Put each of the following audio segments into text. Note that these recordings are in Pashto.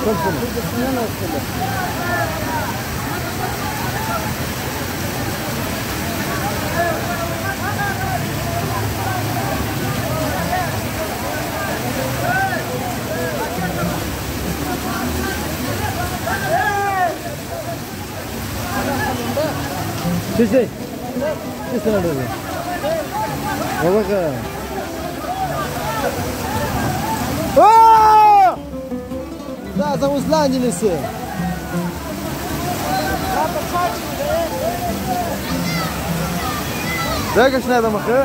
Cześć. Cześć na dole. Uwaga. Da, zauzlanili se. Čekaj, še ne da mahe.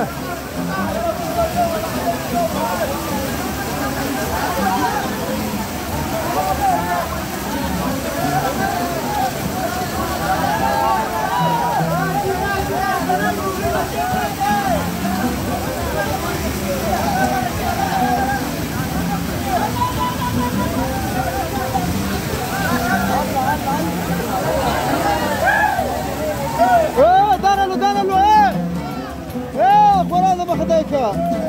دانلو قرآن ما خدايكا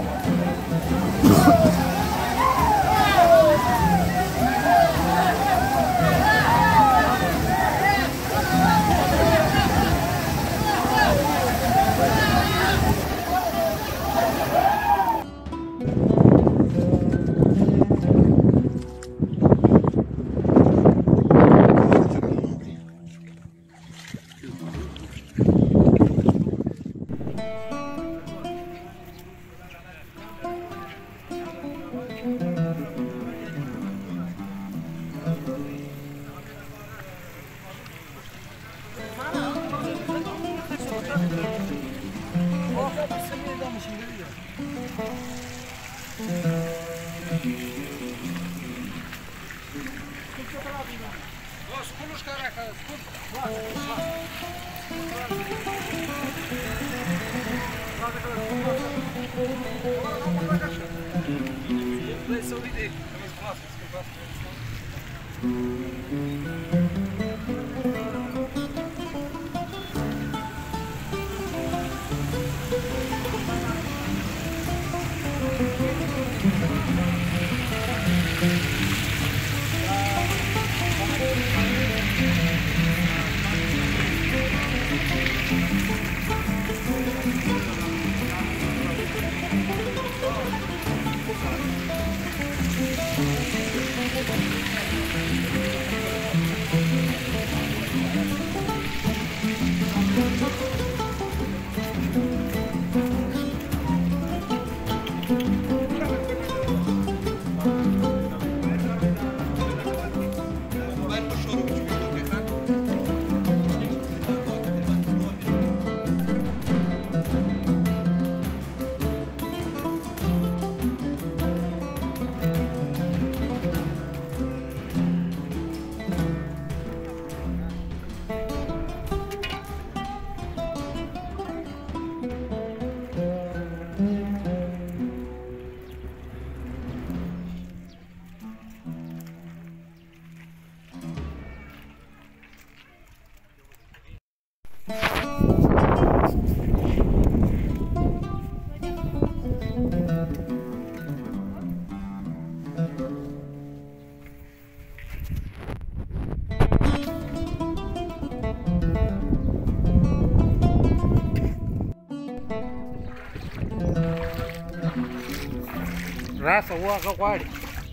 راسه واغه غواړي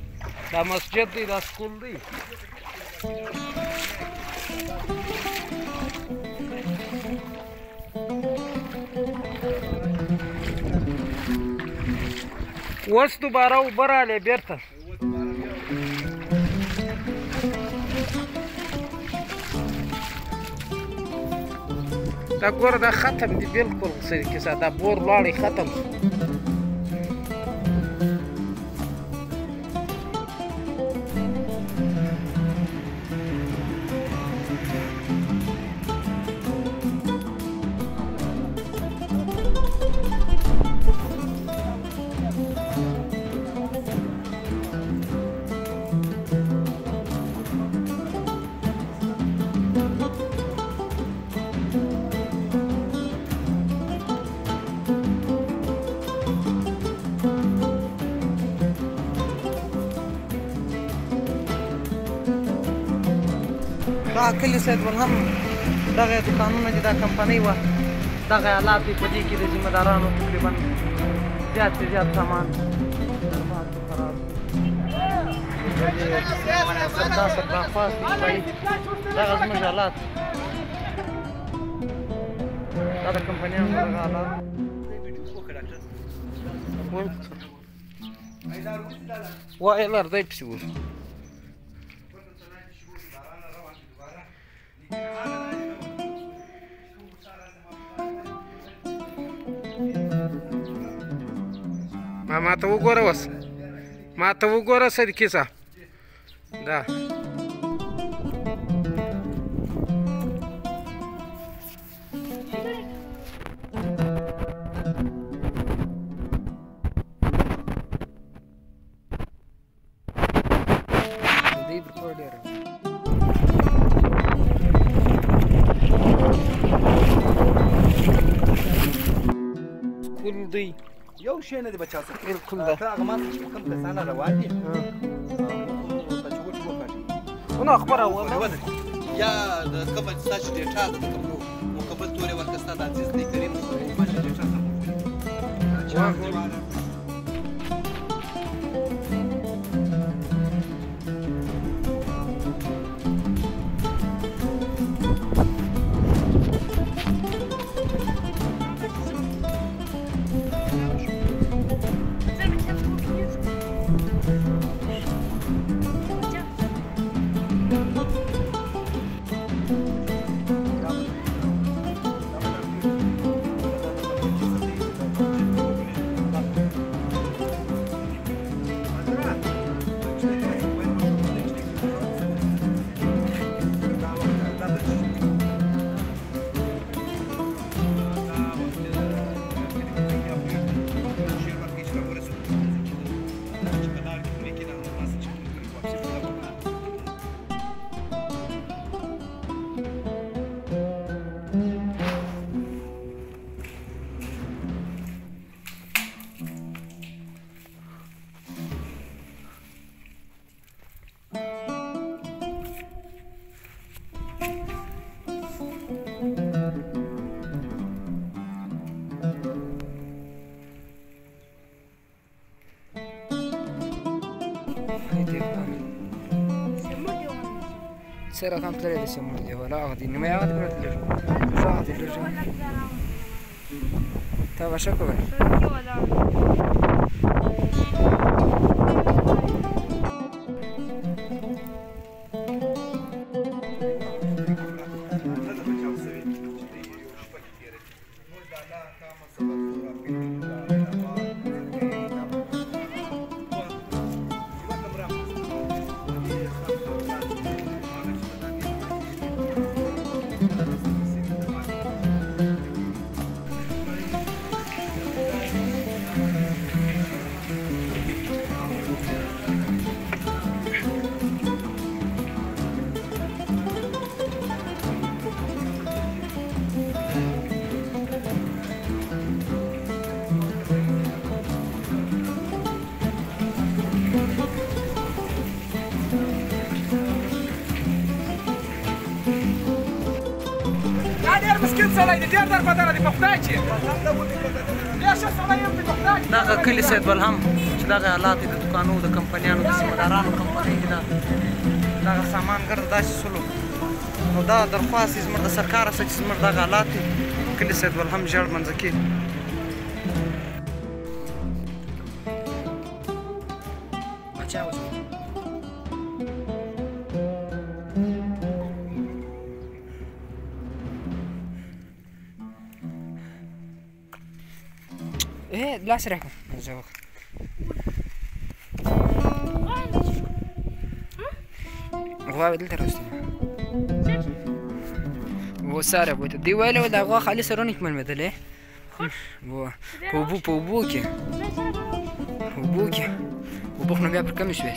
دا مسجد دی دا سکول دی اوس دوباره اوبه راغلې بېرته دا ګوره دا ختم دی بلکل کیسه دا بور لاړې ختم شو دغه کلي سید ولهم دغه دوکانونه چې دا کمپنۍ وه دغه حالات دي په دې کې د ذمه دارانو تقریبا زیات سے زیات سامان خراب دغه زموږ حالات دا د کمپنیانو دغه حالات وای لار دی پسې وځو ما ته وګوره اوس ما ته وګوره صدیقي صاحب دا سکول دی یو شی نه دی بچا څه بالکل ده هغه ماته چې کوم کسانه روان دي نو خبره یا د کوم ستاسو ډیټا د کوم مکمل تورې ورکړه ستاسو د عزیز دی کریم ماشه ډیټا Sera camplare di siamo di ora di non mi ha di prendere fatti di stava sciacquare دغه کلي سید ولهم چې دغه حالات د دوکانو د کمپنیانو د ذمهدارانو کمپنۍ کې دغه سامان ګرد داسې سلو نو دا درخواست یې زموږ د سرکاره څخه چې زموږ دغه حالات دي کلي سید ولهم ژړ منځکي لا سرحكم زوق غوا بدل ترستي وساره بوت دي ولا ولا غوا خالي سرونك من مدله غوا بوبوكي وبخنا بيا بركم شويه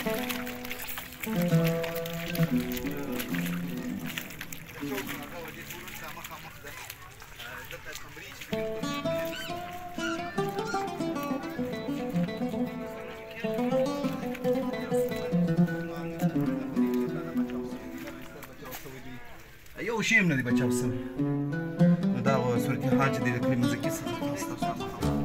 یو شی هم نه دی بچاو سوی نو دا صورتحال چې د کلي مځکې څخه ستاسو